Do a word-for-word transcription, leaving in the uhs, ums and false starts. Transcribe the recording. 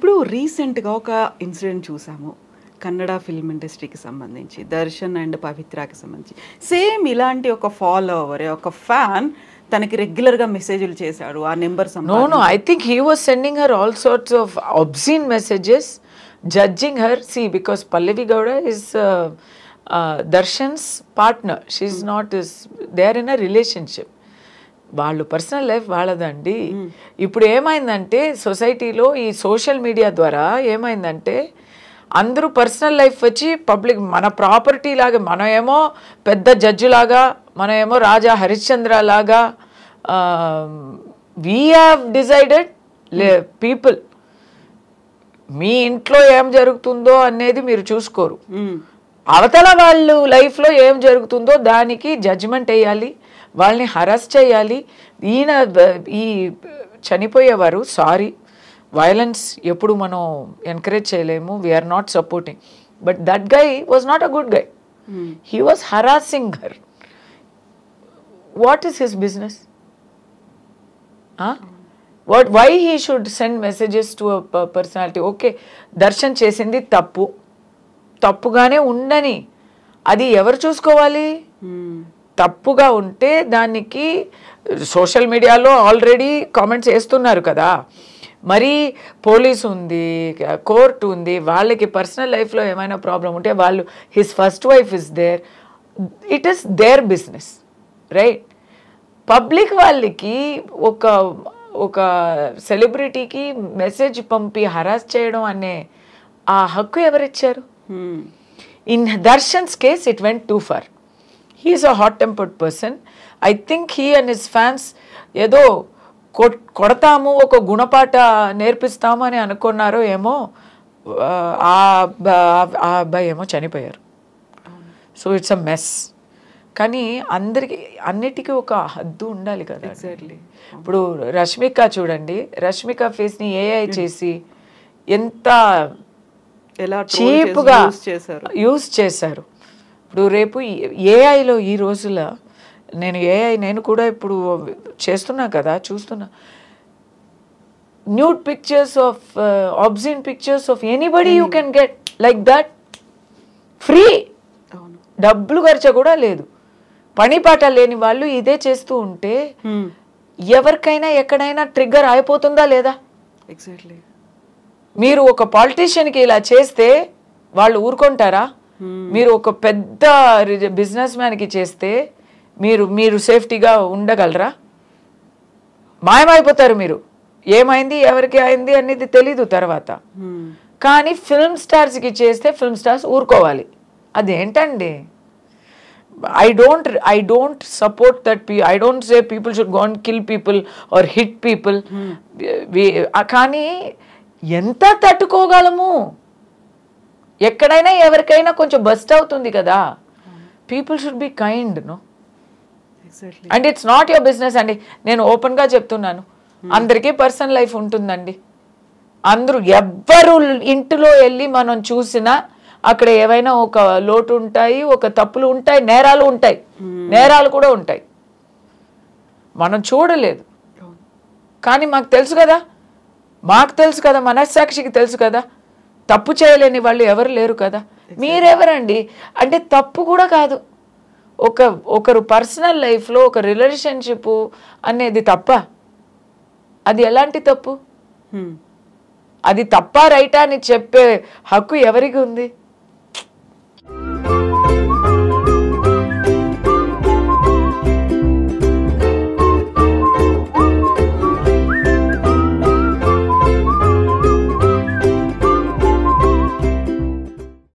ఇప్పుడు రీసెంట్గా ఒక ఇన్సిడెంట్ చూసాము కన్నడ ఫిల్మ్ ఇండస్ట్రీకి సంబంధించి, దర్శన్ అండ్ పవిత్రకి సంబంధించి. సేమ్ ఇలాంటి ఒక ఫాలోవర్, ఒక ఫ్యాన్ తనకి రెగ్యులర్గా మెసేజ్లు చేశాడు ఆ number. No no I think he was sending her all sorts of obscene messages, judging her. See, because Pallavi Gowda is uh, uh, Darshan's partner. She's mm. not his, they are in a relationship. వాళ్ళు personal life వాళ్ళదండి. ఇప్పుడు ఏమైందంటే సొసైటీలో ఈ social media ద్వారా ఏమైందంటే అందరూ personal life వచ్చి పబ్లిక్, మన ప్రాపర్టీ లాగా, మనం ఏమో పెద్ద జడ్జి లాగా, మనం ఏమో రాజా హరిశ్చంద్ర లాగా వీ హ్యావ్ డిసైడెడ్ పీపుల్ మీ ఇంట్లో ఏం జరుగుతుందో అనేది మీరు చూసుకోరు, అవతల వాళ్ళు లైఫ్లో ఏం జరుగుతుందో దానికి జడ్జిమెంట్ వేయాలి, వాళ్ళని హరాస్ చేయాలి. ఈయన ఈ చనిపోయేవారు, సారీ వైలెన్స్ ఎప్పుడు మనం ఎంకరేజ్ చేయలేము, we are not supporting, but that guy was not a good guy. He was harassing her. What is his business? What why he should send messages to a personality? Okay, Darshan చేసింది తప్పు, తప్పుగానే ఉండని, అది ఎవరు చూసుకోవాలి? తప్పుగా ఉంటే దానికి సోషల్ మీడియాలో ఆల్రెడీ కామెంట్స్ వేస్తున్నారు కదా, మరి పోలీస్ ఉంది, కోర్టు ఉంది, వాళ్ళకి పర్సనల్ లైఫ్లో ఏమైనా ప్రాబ్లం ఉంటే వాళ్ళు, his first wife is there, it is their business, right? Public వాళ్ళకి ఒక ఒక సెలబ్రిటీకి మెసేజ్ పంపి హరాస్ చేయడం అనే ఆ హక్కు ఎవరిచ్చారు? In Darshan's case it went too far. He is a hot-tempered person. I think he and his fans ఏదో కొడతాము, ఒక గుణపాఠ నేర్పిస్తాము అని అనుకున్నారో ఏమో, ఆ అబ్బాయి ఏమో చనిపోయారు. So it's a mess. కానీ అందరికి అన్నిటికీ ఒక హద్దు ఉండాలి కదా. ఎగ్జాక్ట్లీ. ఇప్పుడు రష్మిక చూడండి, రష్మిక ఫేస్ని ఏఐ చేసి ఎంత చీప్గా యూజ్ చేశారు. ఇప్పుడు రేపు ఏఐలో ఈ రోజుల, నేను ఏఐ నేను కూడా ఇప్పుడు చేస్తున్నా కదా, చూస్తున్నా, nude pictures of obscene pictures of anybody you can get like that free. డబ్బులు ఖర్చు కూడా లేదు. పని పాట లేని వాళ్ళు ఇదే చేస్తూ ఉంటే ఎవరికైనా ఎక్కడైనా ట్రిగ్గర్ అయిపోతుందా లేదా? ఎగ్జాక్ట్లీ. మీరు ఒక పాలిటీషియన్కి ఇలా చేస్తే వాళ్ళు ఊరుకుంటారా? మీరు ఒక పెద్ద బిజినెస్ మ్యాన్కి చేస్తే మీరు మీరు సేఫ్టీగా ఉండగలరా? మాయమైపోతారు మీరు. ఏమైంది, ఎవరికి అయింది అనేది తెలీదు తర్వాత. కానీ ఫిల్మ్ స్టార్స్కి చేస్తే ఫిల్మ్ స్టార్స్ ఊరుకోవాలి. అదేంటండి? I don't I don't support that. పీ I don't say people should go and kill people or hit people. కానీ ఎంత తట్టుకోగలము? ఎక్కడైనా ఎవరికైనా కొంచెం బస్ట్ అవుతుంది కదా. People should be kind, no? And it's not your business అండి. నేను ఓపెన్గా చెప్తున్నాను, అందరికీ పర్సనల్ లైఫ్ ఉంటుందండి. అందరూ ఎవ్వరు ఇంటిలో వెళ్ళి మనం చూసినా అక్కడ ఏవైనా ఒక లోటు ఉంటాయి, ఒక తప్పులు ఉంటాయి, నేరాలు ఉంటాయి, నేరాలు కూడా ఉంటాయి. మనం చూడలేదు కానీ మాకు తెలుసు కదా, మాకు తెలుసు కదా, మనస్సాక్షికి తెలుసు కదా, తప్పు చేయలేని వాళ్ళు ఎవరు లేరు కదా. మీరెవరండి అంటే? తప్పు కూడా కాదు. ఒక ఒకరు పర్సనల్ లైఫ్లో ఒక రిలేషన్షిప్ అనేది తప్ప? అది ఎలాంటి తప్పు? అది తప్ప రైటా అని చెప్పే హక్కు ఎవరికి ఉంది?